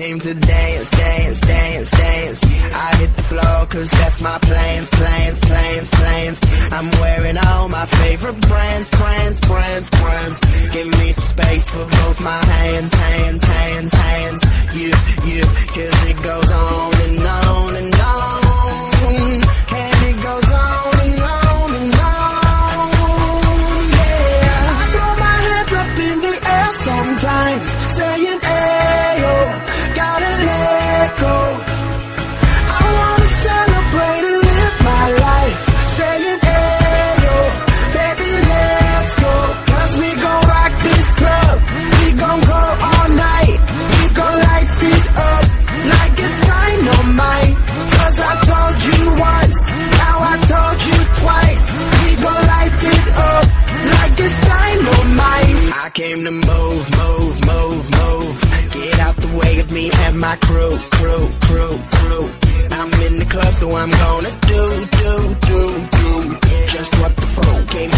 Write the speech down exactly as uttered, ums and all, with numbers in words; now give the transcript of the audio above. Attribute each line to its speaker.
Speaker 1: came to dance, dance, dance, dance. I hit the floor cause that's my plans, plans, plans, plans. I'm wearing all my favorite brands, brands, brands, brands. Give me some space for both my hands, hands, hands, hands. You, you, cause it goes on and on and on. And it goes on and on and on. Yeah, I throw my hands up in the air sometimes, saying ayo, gotta let go. I wanna celebrate and live my life, saying ayo, baby let's go. Cause we gon' rock this club, we gon' go all night, we gon' light it up like it's dynamite. Cause I told you once, now I told you twice, we gon' light it up like it's dynamite. I came to move, move, move, move. Get out the way of me and my crew, crew, crew, crew. I'm in the club, so I'm gonna do, do, do, do just what the phone came